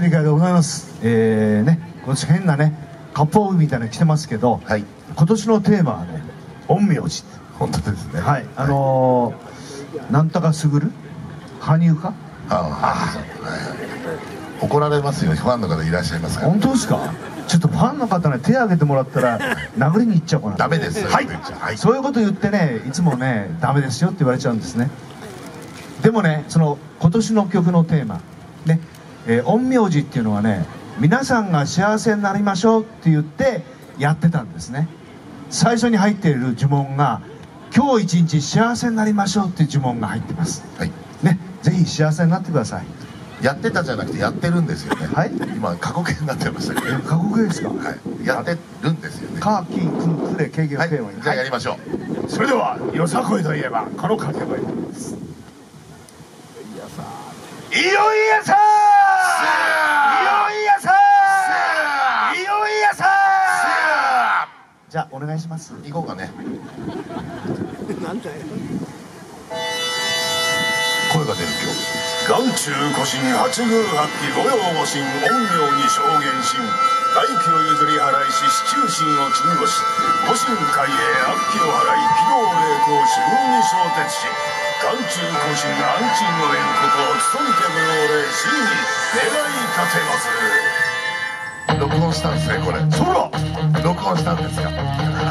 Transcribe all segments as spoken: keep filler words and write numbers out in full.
祭り会でございます。えーね、今年変なね割烹着みたいなの着てますけど、はい、今年のテーマはね陰陽師。 本当ですね。 はい、あのー、なんとかすぐる羽生か。 ああ、はい、怒られますよ、ファンの方いらっしゃいますから。 本当ですか。ちょっとファンの方ね手挙げてもらったら殴りに行っちゃうかな。 ダメです。 はい、はい、そういうこと言ってねいつもねダメですよって言われちゃうんですね。でもねその今年の曲のテーマね、えー、陰陽師っていうのはね皆さんが幸せになりましょうって言ってやってたんですね。最初に入っている呪文が今日一日幸せになりましょうっていう呪文が入ってます。はい、ね、ぜひ幸せになってください。 やってたじゃなくてやってるんですよね。はい、今過去形になってましたけど。 過去形ですか。 はい、やってるんですよね。 カーキンククレ経験をテーマに、 じゃあやりましょう。それではよさこいといえばこの掛け声です。いよいやさー、いよいやさー、いよいやさー。じゃあお願いします。 行こうかね。 なんだよ。 声が出る今日。 眼中古神八宮八鬼五葉五神陰陽に証言神外気を譲り払いし四柱神を金星五神海へ悪鬼を払い軌道霊光四分に昇鉄し眼中古神安鎮の縁こと勤みて無用霊真に願い立てます。 録音したんですねこれ。 そら録音したんですか。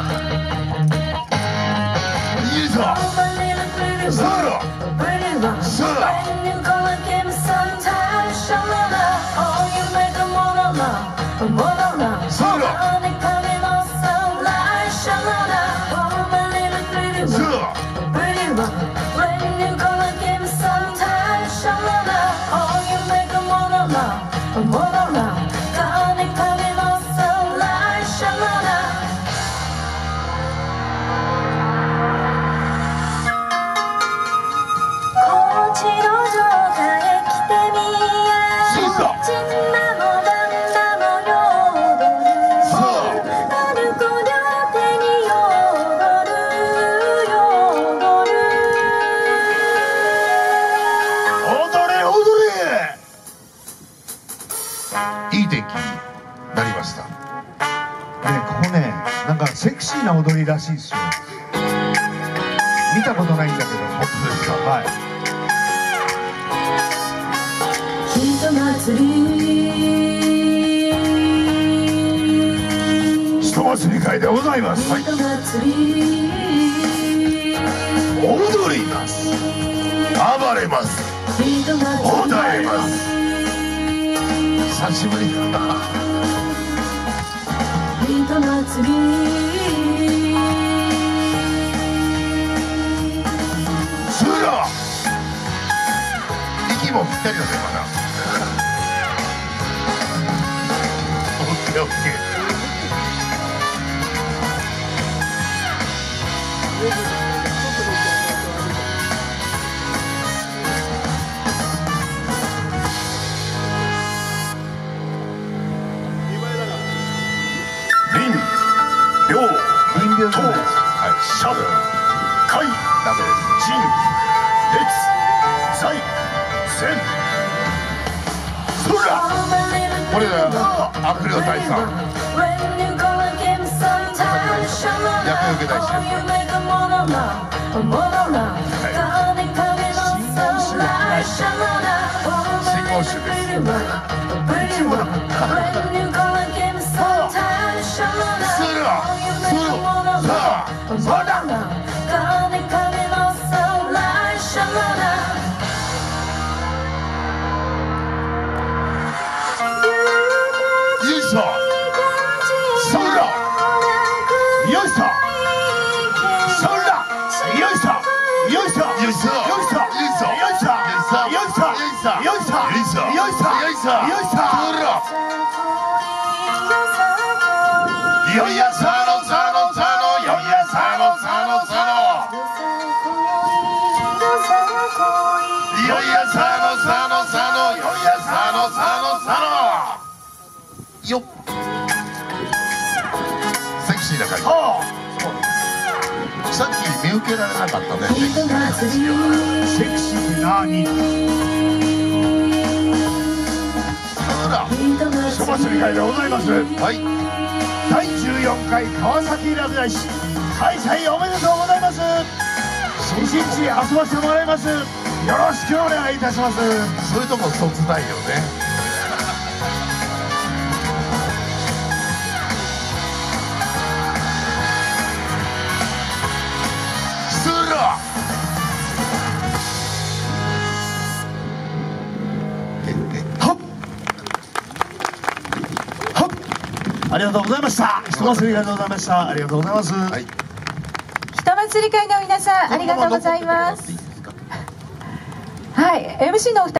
いいぞ。そらそらいい天気になりましたね。 ここねなんかセクシーな踊りらしいですよ。見たことないんだけど。 本当ですか。 はい。 ひと祭りひと祭り会でございます。 ひと祭り踊ります。暴れます。踊れます。久しぶりだな。 ひと祭りするな。息もぴったりだねまだ。オッケーオッケー。 と、シャブ、 カイ、ダメです。 ジン、レツ、ザイ、セン。 そら。これが悪霊大佐。役を受けたいし。信号集です。すら。そうだ。よいしょ。そうだ。よいしょ。そうだ。よいしょ。よいしょ。よいしょ。よいしょ。よいしょ。よいしょ。よいしょ。よいしょ。よいしょ。よいしょ。よいしょ。よいしょ。よいしょ。そうだ。よいやさのさのさのよいやさのさのさのよいやさのさのさのよいやさのさのさのよっ。セクシーな感じ。さっき見受けられなかったね。 セクシーって何？ 書祭り会でございます。はい。だいじゅうよんかい川崎ラブ大師開催おめでとうございます。一日遊ばせてもらいます。よろしくお願いいたします。そういうとこそつないよね。ありがとうございました。人祭りありがとうございました。ありがとうございます。はい、 人祭り会の皆さんありがとうございます。はい、エムシー のお二人